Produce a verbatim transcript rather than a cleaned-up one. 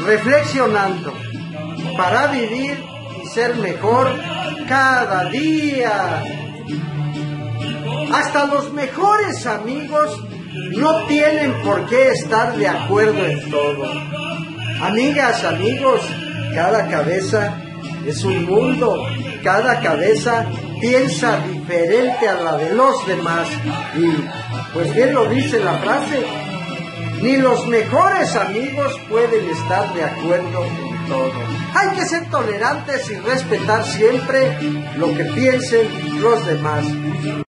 reflexionando para vivir y ser mejor cada día. Hasta los mejores amigos no tienen por qué estar de acuerdo en todo. Amigas, amigos, cada cabeza es un mundo, cada cabeza piensa diferente a la de los demás. Y pues bien lo dice la frase, ni los mejores amigos pueden estar de acuerdo en todo. Hay que ser tolerantes y respetar siempre lo que piensen los demás.